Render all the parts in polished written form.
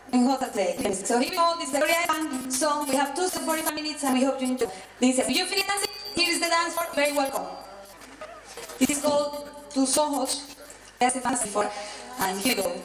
in Hotate. So here we go, this is a very fun song. We have 2 to 45 minutes and we hope you enjoy this. Do you feel dancing? Here is the dance for very welcome. This is called Tus Ojos. That's the fantasy for, and here we go.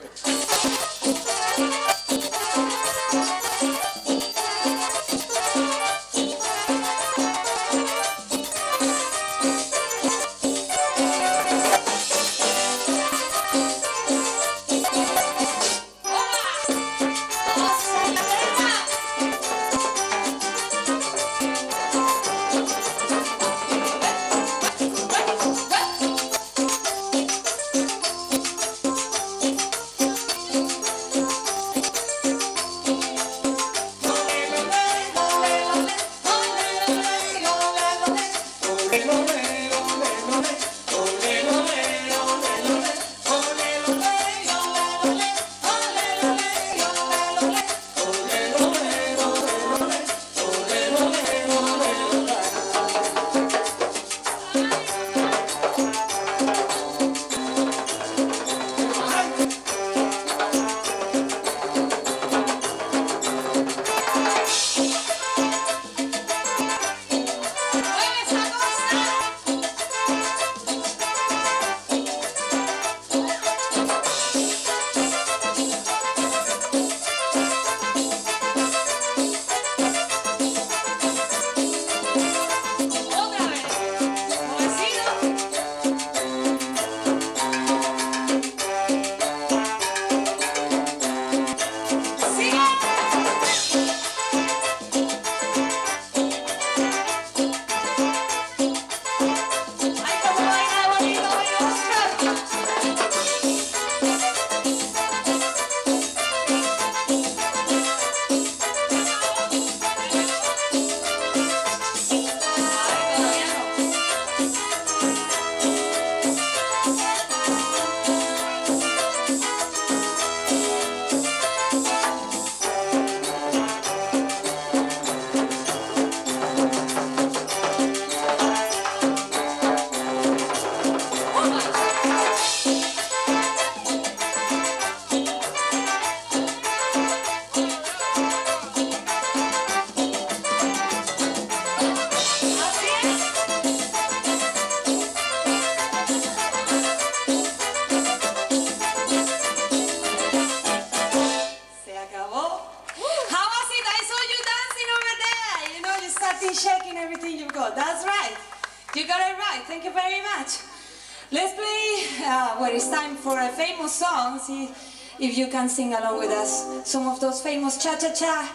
Shaking everything you've got. That's right. You got it right. Thank you very much. Let's play where it's time for a famous song. See if you can sing along with us. Some of those famous cha-cha-cha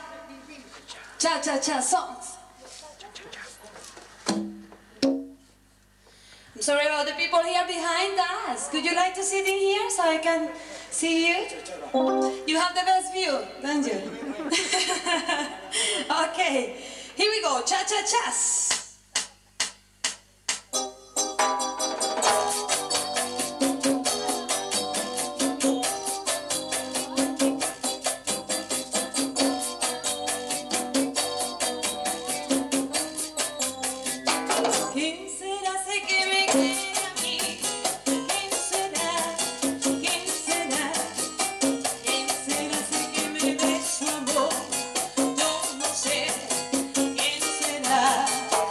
songs. I'm sorry about the people here behind us. Could you like to sit in here so I can see you? You have the best view, don't you? Okay. Here we go, cha-cha-chas. ¿Quién será ese que me quiere a mí? ¿Quién será? ¿Quién será? ¿Quién será ese que me dé su amor? Yo no sé.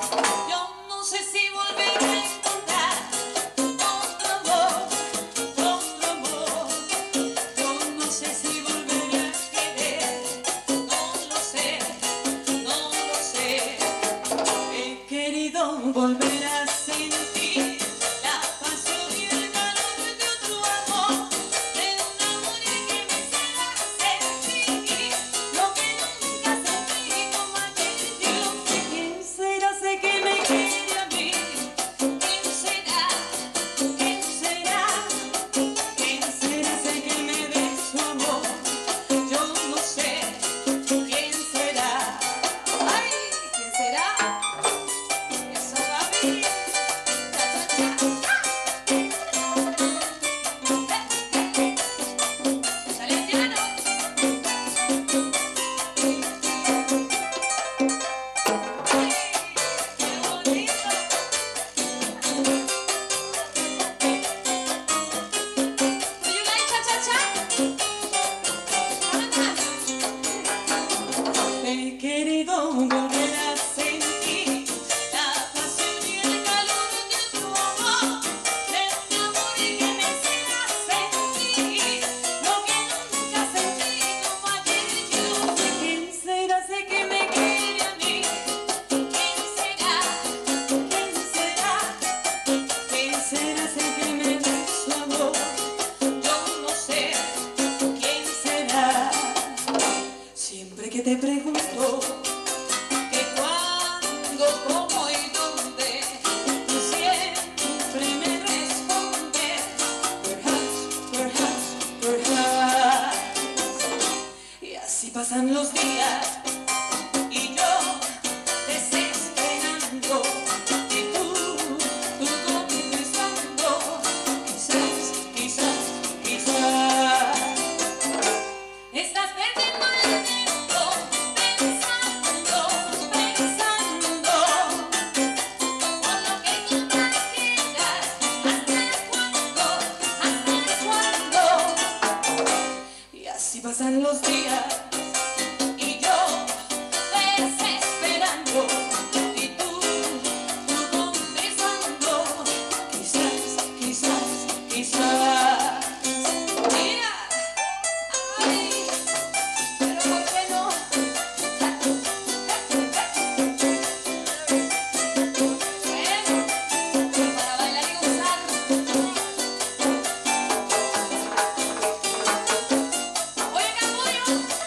pasan los días y yo desesperando y tú contestando, quizás estás perdiendo el tiempo pensando por lo que tú más quieras. ¿Hasta cuándo? Y así pasan los días y yo desesperando y tú contestando, quizás. Mira, ay, pero ¿por qué no? Bueno, para bailar y gozar. Oye, Capullo.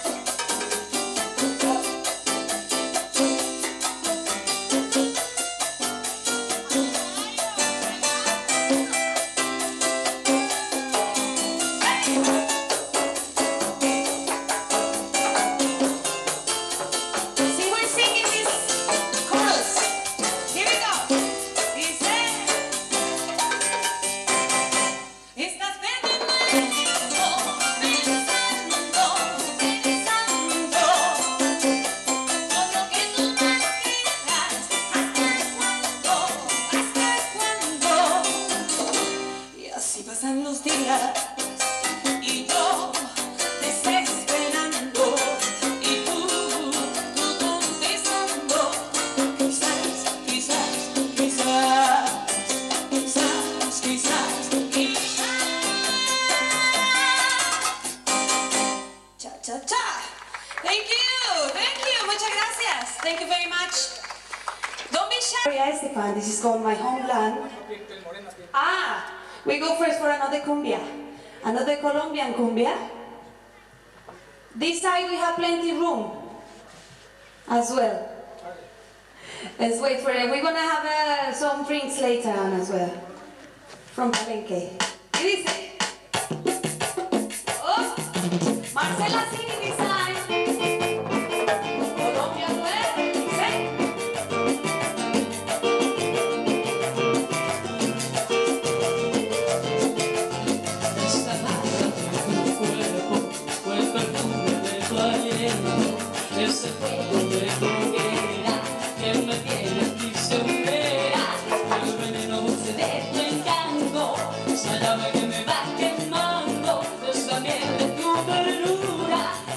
See, we're singing this chorus. Here we go. Dice, estás perdiendo el tiempo pensando por lo que tú más quieras. ¿Hasta cuándo? Y así pasan los días y yo desesperando y tú contestando, quizás. Cha. Thank you, muchas gracias. Thank you very much. Don't be shy. Esteban, this is called My Homeland. We go first for another cumbia, another Colombian cumbia. This side we have plenty room as well. Let's wait for it. We're gonna have some drinks later on as well from Palenque. ¿Qué dice? Oh, Marcela singing this time. Colombia duele, dice. Esta nada de tu cuerpo fue el perfume de tu aliento, ese fuego de tu hoguera que me tiene prisionera, el veneno dulce de tu encanto, esa llama que me va quemando, esa miel de tu ternura.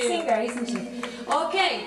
singer, isn't she? Okay.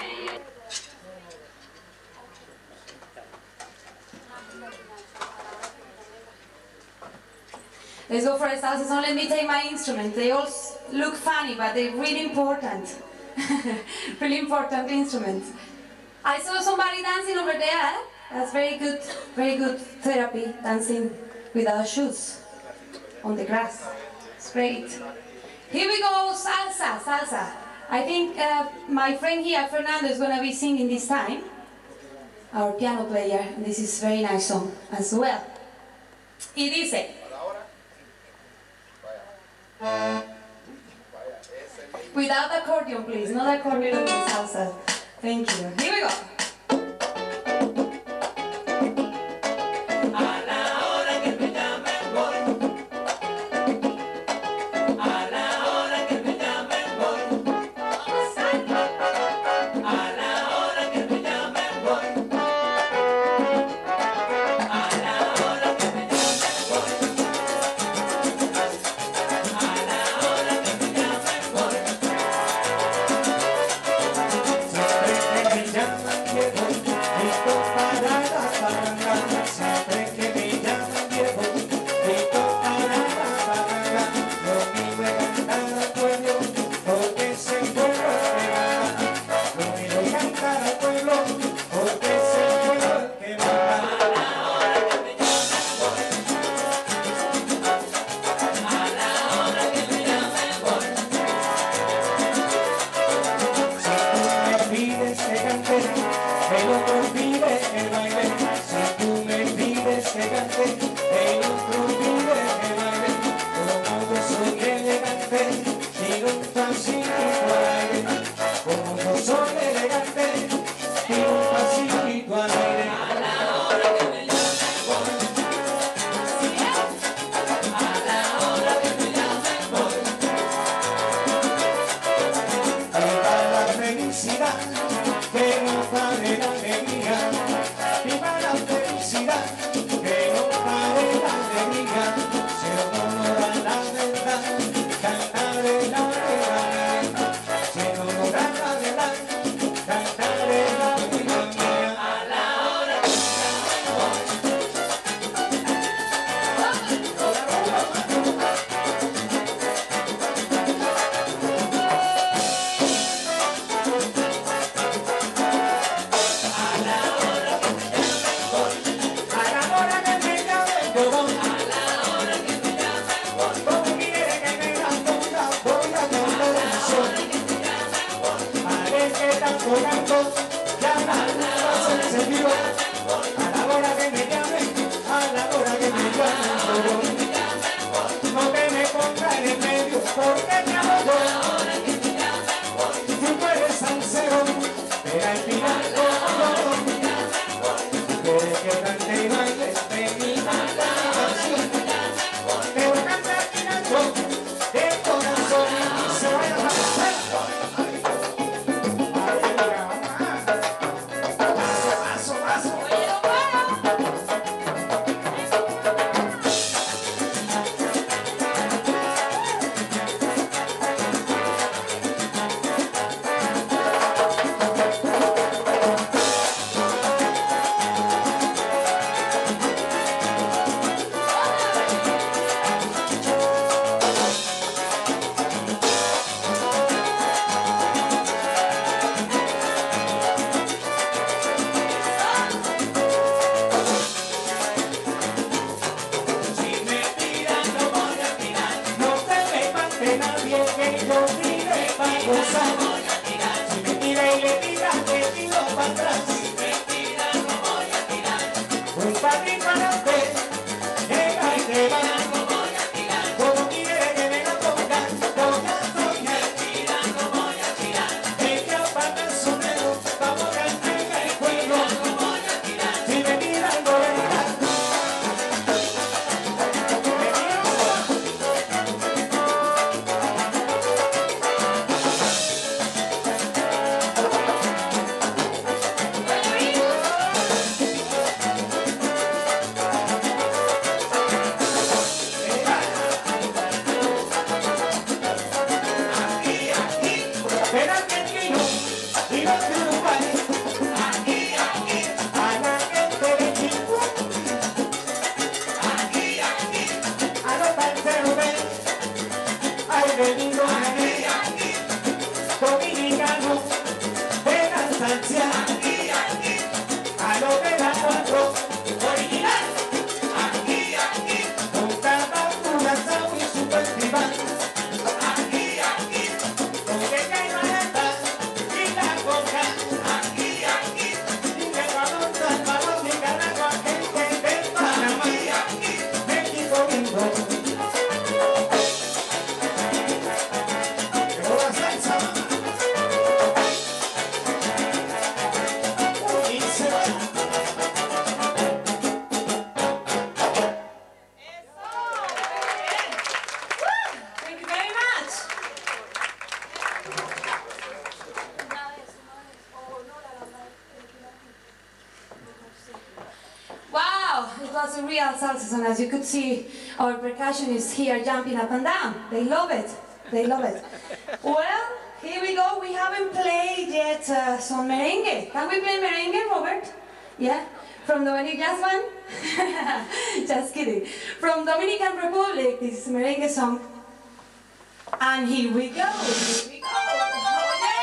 Let's go for a salsa song. Let me take my instrument. They all look funny, but they're really important. Really important instruments. I saw somebody dancing over there. That's very good therapy, dancing without shoes on the grass. It's great. Here we go, salsa, salsa. I think my friend here, Fernando, is going to be singing this time. Our piano player, and this is a very nice song as well. Y dice. Without accordion, please. Not accordion in salsa. Thank you. Here we go. Viva la felicidad, que no pare la alegría. was a real salsa song. As you could see, our percussionists here jumping up and down. They love it. They love it. Well, here we go. We haven't played yet some merengue. Can we play merengue, Robert? Yeah? From Dominican Jazz Band? Just kidding. From Dominican Republic, this is a merengue song. And here we go. Here we go. Oh, yeah!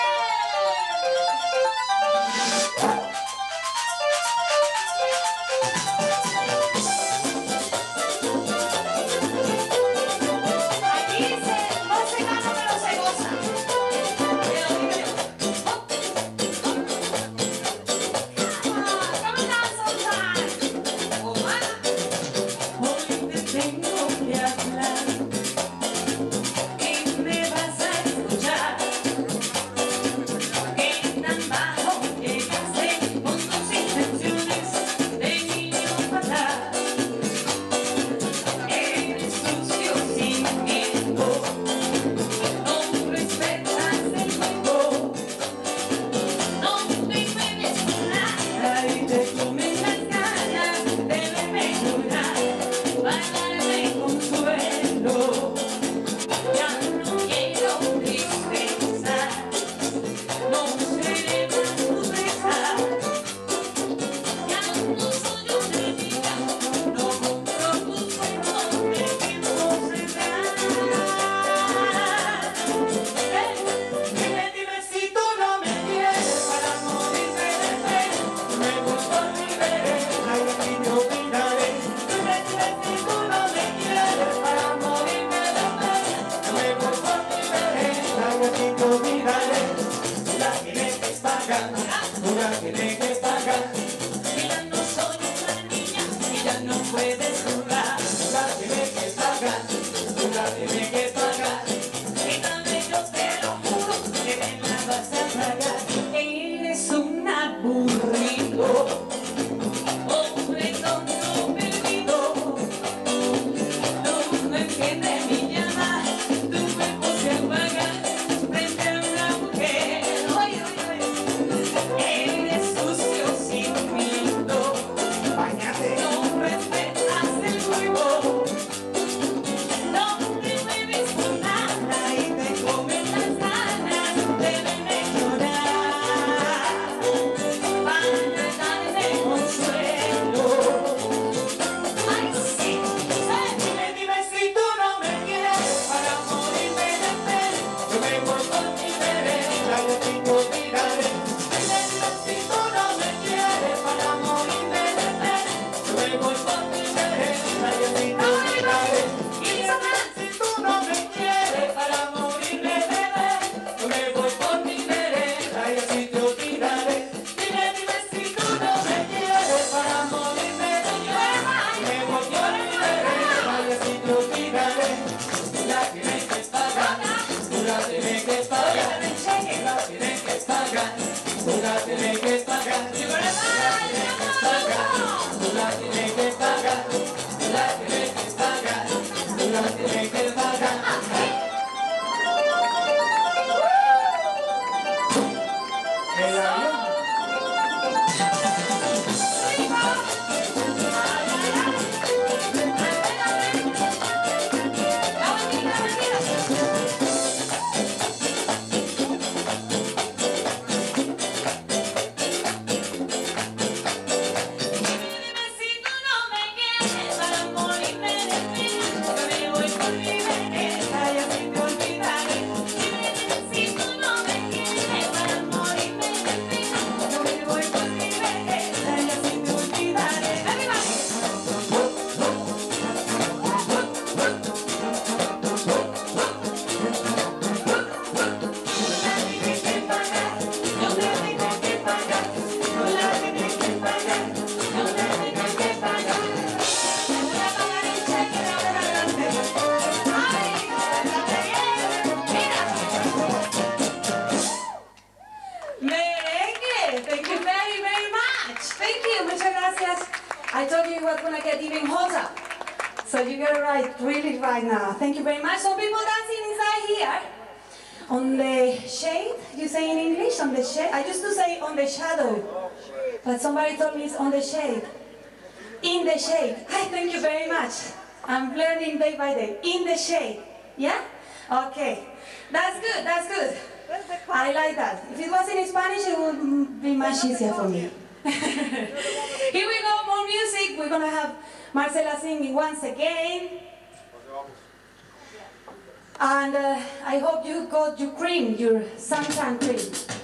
I told you it was going to get even hotter. So you got it right, really right now. Thank you very much. Some people dancing inside here. On the shade, you say in English? On the shade? I used to say on the shadow. But somebody told me it's on the shade. In the shade. Hi, thank you very much. I'm learning day by day. In the shade. Yeah? Okay. That's good, that's good. I like that. If it was in Spanish, it would be much easier for me. Here we go, more music. We're going to have Marcela singing once again. And I hope you got your cream, your sunshine cream.